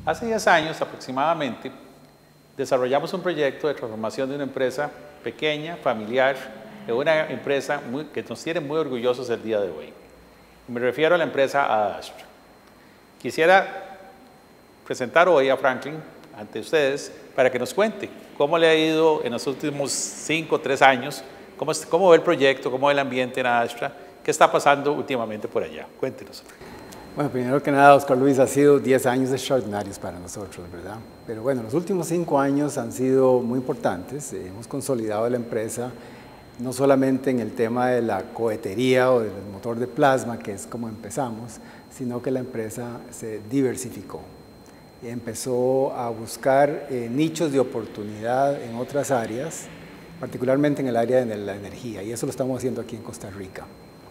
Hace 10 años aproximadamente desarrollamos un proyecto de transformación de una empresa pequeña, familiar, de una empresa que nos tiene muy orgullosos el día de hoy. Me refiero a la empresa Adastra. Quisiera presentar hoy a Franklin ante ustedes para que nos cuente cómo le ha ido en los últimos 5 o 3 años, cómo ve el proyecto, cómo ve el ambiente en Adastra, qué está pasando últimamente por allá. Cuéntenos. Bueno, primero que nada, Oscar Luis, ha sido 10 años extraordinarios para nosotros, ¿verdad? Pero bueno, los últimos 5 años han sido muy importantes. Hemos consolidado la empresa no solamente en el tema de la cohetería o del motor de plasma, que es como empezamos, sino que la empresa se diversificó. Empezó a buscar nichos de oportunidad en otras áreas, particularmente en el área de la energía, y eso lo estamos haciendo aquí en Costa Rica.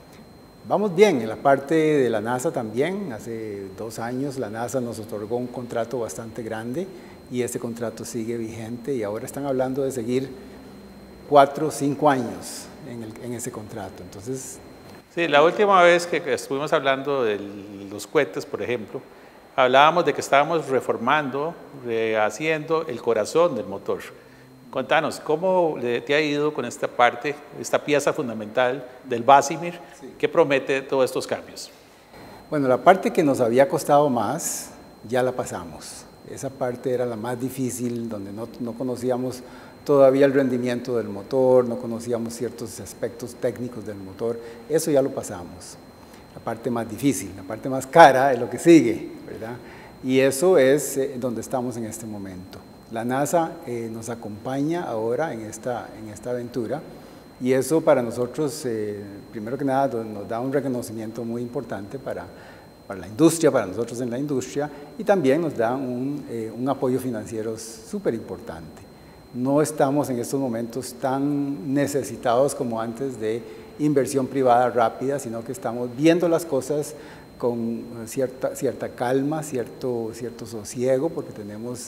Vamos bien, en la parte de la NASA también. Hace 2 años la NASA nos otorgó un contrato bastante grande y ese contrato sigue vigente y ahora están hablando de seguir 4 o 5 años en ese contrato. Entonces, sí, la última vez que estuvimos hablando de los cohetes, por ejemplo, hablábamos de que estábamos reformando, rehaciendo el corazón del motor. Contanos, ¿cómo te ha ido con esta parte, esta pieza fundamental del Vasimir, que promete todos estos cambios? Bueno, la parte que nos había costado más, ya la pasamos. Esa parte era la más difícil, donde no conocíamos todavía el rendimiento del motor, no conocíamos ciertos aspectos técnicos del motor. Eso ya lo pasamos. La parte más difícil, la parte más cara es lo que sigue, ¿verdad? Y eso es donde estamos en este momento. La NASA nos acompaña ahora en esta aventura y eso para nosotros, primero que nada, nos da un reconocimiento muy importante para la industria, para nosotros en la industria, y también nos da un apoyo financiero súper importante. No estamos en estos momentos tan necesitados como antes de inversión privada rápida, sino que estamos viendo las cosas con cierta calma, cierto sosiego, porque tenemos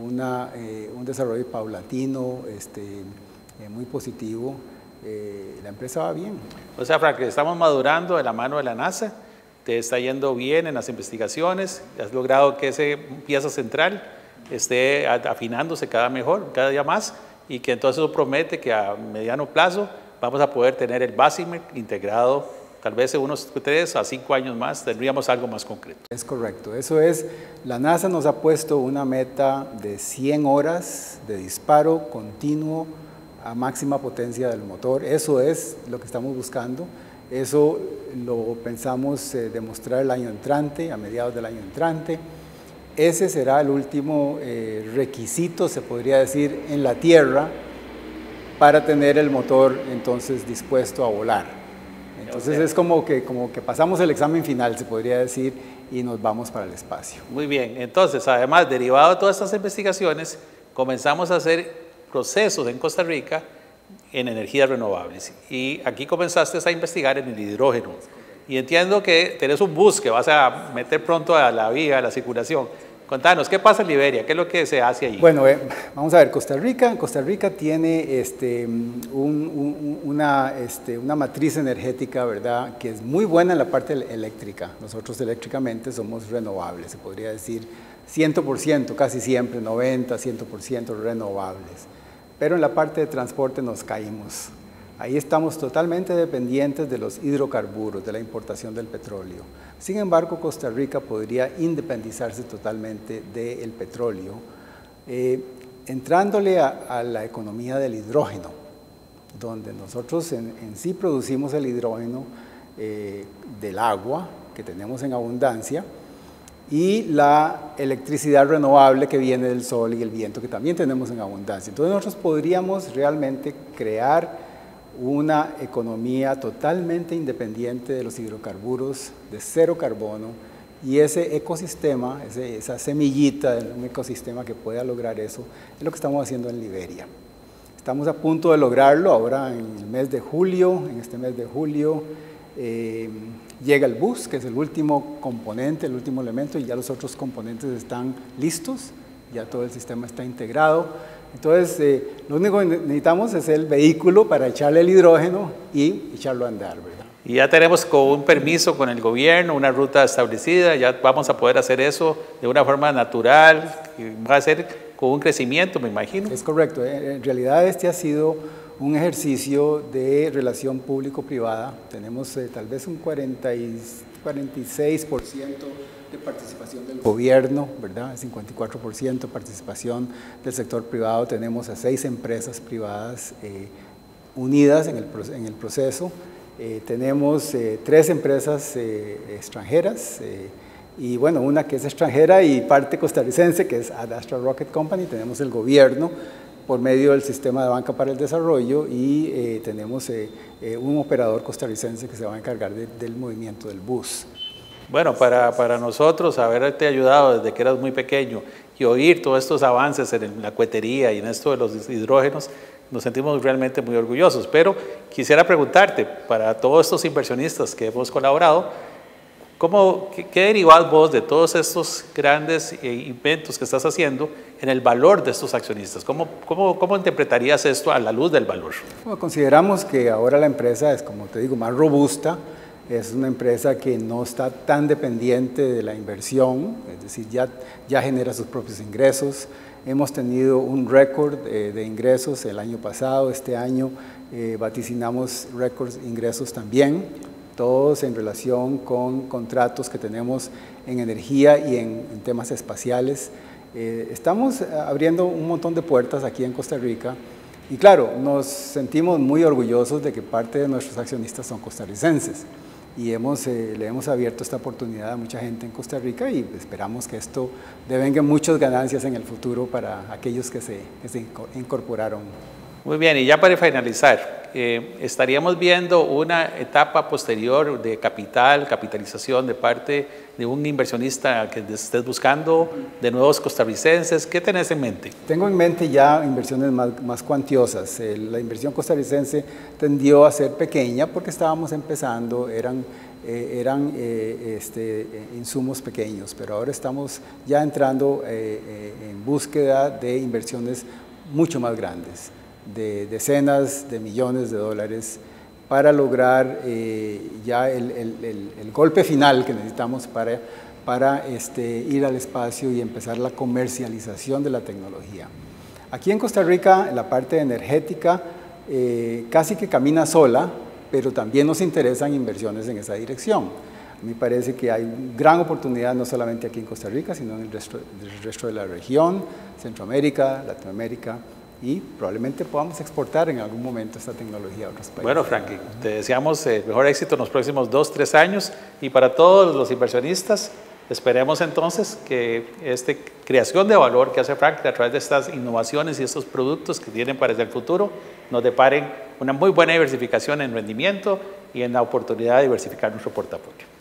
un desarrollo paulatino, muy positivo. La empresa va bien. O sea, Frank, estamos madurando de la mano de la NASA, te está yendo bien en las investigaciones, has logrado que esa pieza central esté afinándose cada día más, y que entonces eso promete que a mediano plazo vamos a poder tener el Vasimir integrado. Tal vez en unos 3 a 5 años más tendríamos algo más concreto. Es correcto, eso es. La NASA nos ha puesto una meta de 100 horas de disparo continuo a máxima potencia del motor. Eso es lo que estamos buscando. Eso lo pensamos demostrar el año entrante, a mediados del año entrante. Ese será el último requisito, se podría decir, en la Tierra para tener el motor entonces dispuesto a volar. Entonces es como que pasamos el examen final, se podría decir, y nos vamos para el espacio. Muy bien, entonces además, derivado de todas estas investigaciones, comenzamos a hacer procesos en Costa Rica en energías renovables. Y aquí comenzaste a investigar en el hidrógeno. Y entiendo que tenés un bus que vas a meter pronto a la vía, a la circulación. Contanos, ¿qué pasa en Liberia? ¿Qué es lo que se hace allí? Bueno, vamos a ver, Costa Rica tiene una matriz energética, ¿verdad?, que es muy buena en la parte eléctrica. Nosotros eléctricamente somos renovables, se podría decir 100%, casi siempre, 90, 100% renovables. Pero en la parte de transporte nos caímos. Ahí estamos totalmente dependientes de los hidrocarburos, de la importación del petróleo. Sin embargo, Costa Rica podría independizarse totalmente del petróleo, entrándole a la economía del hidrógeno, donde nosotros en sí producimos el hidrógeno del agua que tenemos en abundancia y la electricidad renovable que viene del sol y el viento que también tenemos en abundancia. Entonces nosotros podríamos realmente crear una economía totalmente independiente de los hidrocarburos, de 0 carbono, y ese ecosistema, esa semillita de un ecosistema que pueda lograr eso, es lo que estamos haciendo en Liberia. Estamos a punto de lograrlo ahora en el mes de julio. En este mes de julio llega el bus, que es el último componente, el último elemento, y ya los otros componentes están listos, ya todo el sistema está integrado. Entonces, lo único que necesitamos es el vehículo para echarle el hidrógeno y echarlo a andar, ¿verdad? Y ya tenemos con un permiso con el gobierno, una ruta establecida, ya vamos a poder hacer eso de una forma natural, y va a ser con un crecimiento, me imagino. Es correcto, en realidad este ha sido un ejercicio de relación público-privada. Tenemos tal vez un 46% de participación del gobierno, ¿verdad? 54% participación del sector privado. Tenemos a 6 empresas privadas unidas en el proceso. Tenemos 3 empresas extranjeras y bueno, una que es extranjera y parte costarricense, que es Adastra Rocket Company. Tenemos el gobierno por medio del sistema de banca para el desarrollo y tenemos un operador costarricense que se va a encargar del movimiento del bus. Bueno, para nosotros haberte ayudado desde que eras muy pequeño y oír todos estos avances en la cuetería y en esto de los hidrógenos, nos sentimos realmente muy orgullosos. Pero quisiera preguntarte, para todos estos inversionistas que hemos colaborado, ¿qué derivas vos de todos estos grandes inventos que estás haciendo en el valor de estos accionistas? ¿Cómo interpretarías esto a la luz del valor? Bueno, consideramos que ahora la empresa es, como te digo, más robusta. Es una empresa que no está tan dependiente de la inversión, es decir, ya genera sus propios ingresos. Hemos tenido un récord de ingresos el año pasado. Este año vaticinamos récords de ingresos también, todos en relación con contratos que tenemos en energía y en temas espaciales. Estamos abriendo un montón de puertas aquí en Costa Rica y claro, nos sentimos muy orgullosos de que parte de nuestros accionistas son costarricenses y le hemos abierto esta oportunidad a mucha gente en Costa Rica y esperamos que esto devenga muchas ganancias en el futuro para aquellos que se incorporaron. Muy bien, y ya para finalizar, estaríamos viendo una etapa posterior de capitalización de parte de un inversionista que estés buscando, de nuevos costarricenses. ¿Qué tenés en mente? Tengo en mente ya inversiones más cuantiosas. La inversión costarricense tendió a ser pequeña porque estábamos empezando, eran insumos pequeños, pero ahora estamos ya entrando en búsqueda de inversiones mucho más grandes, de decenas de millones de dólares para lograr ya el golpe final que necesitamos para ir al espacio y empezar la comercialización de la tecnología. Aquí en Costa Rica, la parte energética casi que camina sola, pero también nos interesan inversiones en esa dirección. A mí me parece que hay gran oportunidad no solamente aquí en Costa Rica, sino en el resto de la región, Centroamérica, Latinoamérica, y probablemente podamos exportar en algún momento esta tecnología a otros países. Bueno, Frankie, te deseamos el mejor éxito en los próximos 2-3 años y para todos los inversionistas, esperemos entonces que esta creación de valor que hace Frankie a través de estas innovaciones y estos productos que tienen para el futuro nos deparen una muy buena diversificación en rendimiento y en la oportunidad de diversificar nuestro portafolio.